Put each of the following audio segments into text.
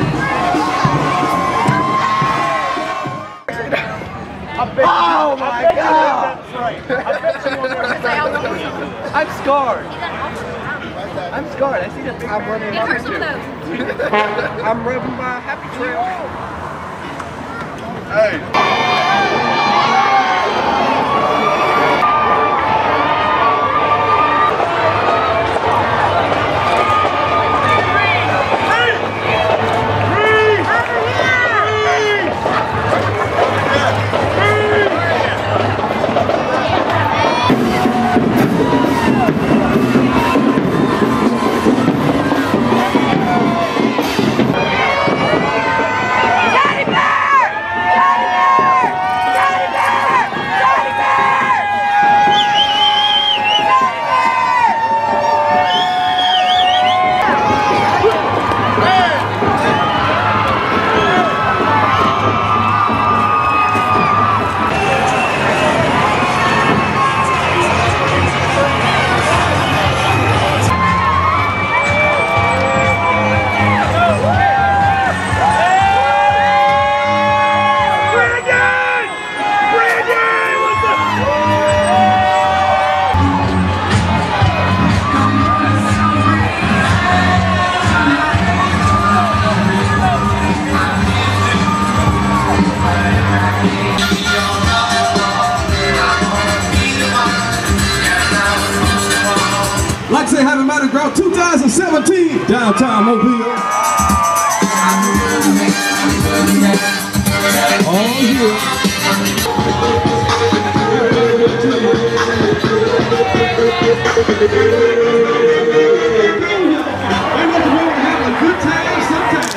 Oh my God! I'm scarred. I'm scarred. I see that big I'm running out of I'm rubbing my happy trail. Hey. Like I say, Happy Mardi Gras 2017, downtown Mobile. All here. Have a good time sometime.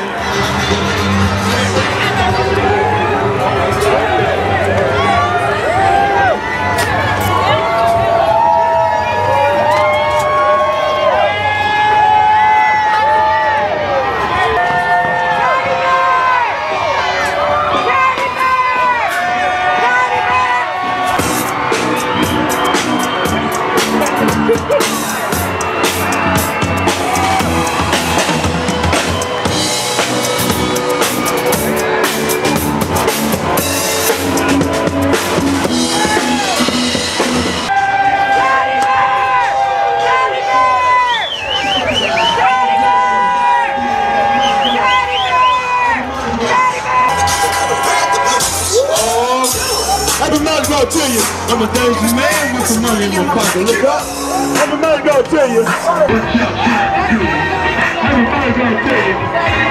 Happy Mardi Gras to you. I'm a dangerous man with some money in my pocket. Look up. Happy Mardi Gras to you. Happy Mardi Gras to you.